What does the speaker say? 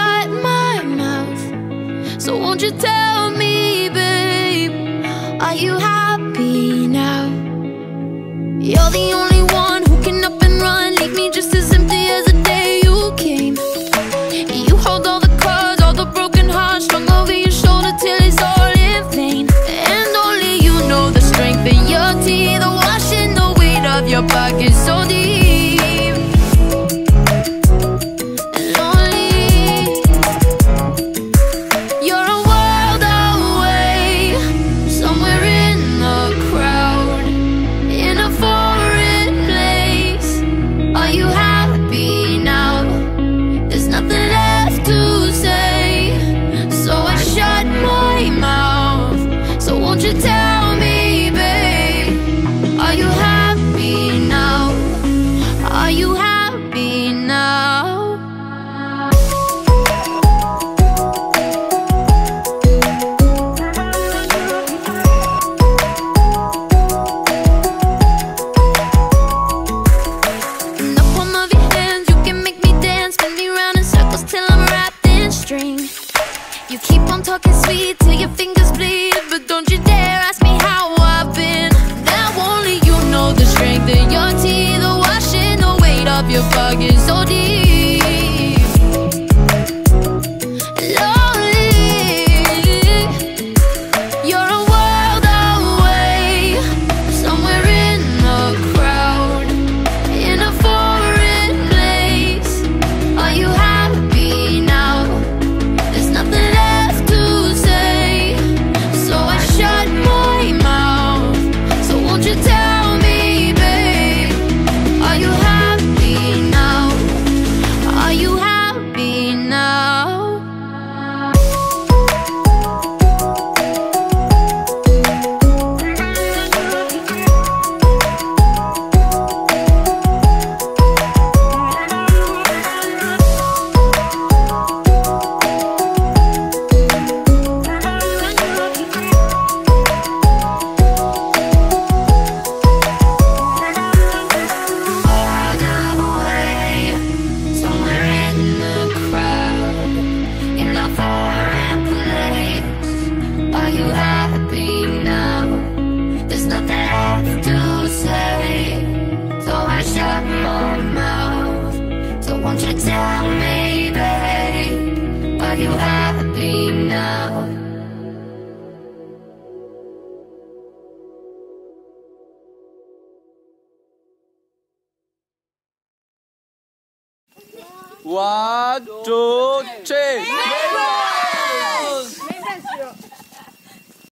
shut my mouth. So won't you tell me, babe, are you happy now? You're the only one who can up and run, leave me just as empty as the day you came. You hold all the cards, all the broken hearts strung over your shoulder till it's all in vain. And only you know the strength in your teeth, the washing the weight of your pockets so deep. And lonely, you're a world away, somewhere in the crowd, in a foreign place. Are you happy now? There's nothing left to say, so I shut my mouth. So won't you tell me, babe, are you happy now? Are you happy now? In the palm of your hands, you can make me dance, spin me round in circles till I'm wrapped in string. You keep on talking sweet till your fingers bleed, but don't you dare ask me how I've been. Now only you know the strength in your teeth, the washing the weight of your pockets so deep. Lonely, you're a world away, somewhere in the crowd, in a foreign place. Are you happy now? There's nothing left to say, so I shut my mouth. So won't you tell me, babe, are you happy now? Are you happy now? Won't you tell me, babe, are you happy now? One, two, three.